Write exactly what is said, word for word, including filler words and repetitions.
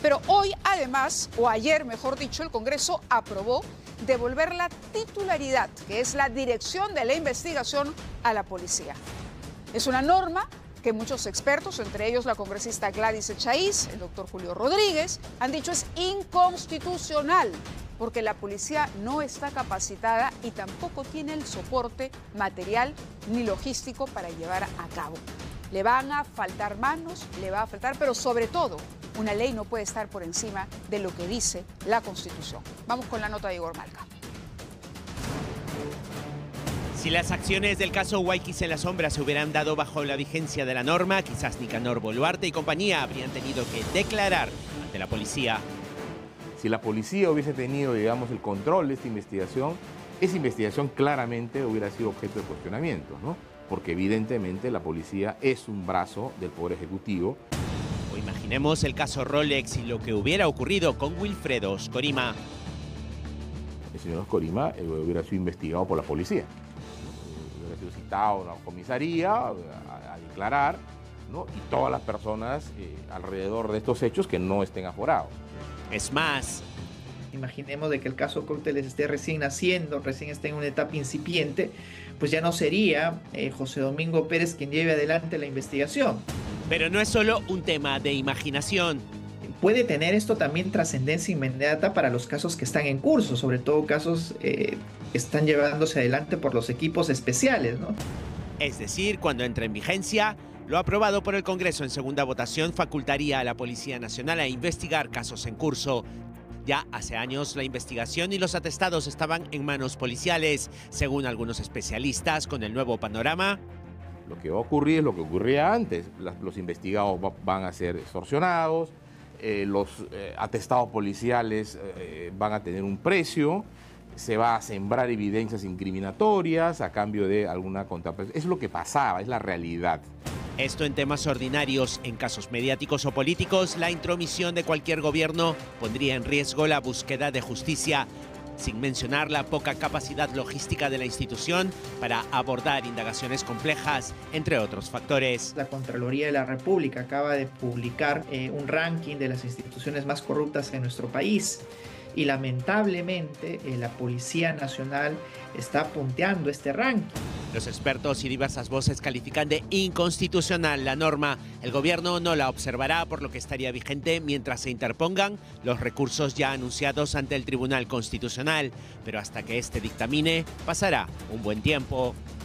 Pero hoy, además, o ayer, mejor dicho, el Congreso aprobó devolver la titularidad, que es la dirección de la investigación, a la policía. Es una norma que muchos expertos, entre ellos la congresista Gladys Echaíz, el doctor Julio Rodríguez, han dicho es inconstitucional, porque la policía no está capacitada y tampoco tiene el soporte material ni logístico para llevar a cabo. Le van a faltar manos, le va a faltar, pero sobre todo, una ley no puede estar por encima de lo que dice la Constitución. Vamos con la nota de Igor Malca. Si las acciones del caso Guayquis en la sombra se hubieran dado bajo la vigencia de la norma, quizás Nicanor Boluarte y compañía habrían tenido que declarar ante la policía. Si la policía hubiese tenido, digamos, el control de esta investigación, esa investigación claramente hubiera sido objeto de cuestionamiento, ¿no? Porque evidentemente la policía es un brazo del Poder Ejecutivo. O imaginemos el caso Rolex y lo que hubiera ocurrido con Wilfredo Oscorima. El señor Oscorima eh, hubiera sido investigado por la policía. Hubiera sido citado a una comisaría a, a declarar, ¿no? Y todas las personas eh, alrededor de estos hechos que no estén aforados. Es más, imaginemos de que el caso Cócteles esté recién naciendo, recién esté en una etapa incipiente, pues ya no sería eh, José Domingo Pérez quien lleve adelante la investigación. Pero no es solo un tema de imaginación. Puede tener esto también trascendencia inmediata para los casos que están en curso, sobre todo casos eh, que están llevándose adelante por los equipos especiales, ¿no? Es decir, cuando entre en vigencia, lo aprobado por el Congreso en segunda votación facultaría a la Policía Nacional a investigar casos en curso. Ya hace años la investigación y los atestados estaban en manos policiales. Según algunos especialistas, con el nuevo panorama, lo que va a ocurrir es lo que ocurría antes. Los investigados van a ser extorsionados, eh, los eh, atestados policiales eh, van a tener un precio, se va a sembrar evidencias incriminatorias a cambio de alguna contraprestación. Es lo que pasaba, es la realidad. Esto en temas ordinarios. En casos mediáticos o políticos, la intromisión de cualquier gobierno pondría en riesgo la búsqueda de justicia, sin mencionar la poca capacidad logística de la institución para abordar indagaciones complejas, entre otros factores. La Contraloría de la República acaba de publicar eh, un ranking de las instituciones más corruptas en nuestro país. Y lamentablemente eh, la Policía Nacional está punteando este ranking. Los expertos y diversas voces califican de inconstitucional la norma. El gobierno no la observará, por lo que estaría vigente mientras se interpongan los recursos ya anunciados ante el Tribunal Constitucional. Pero hasta que este dictamine, pasará un buen tiempo.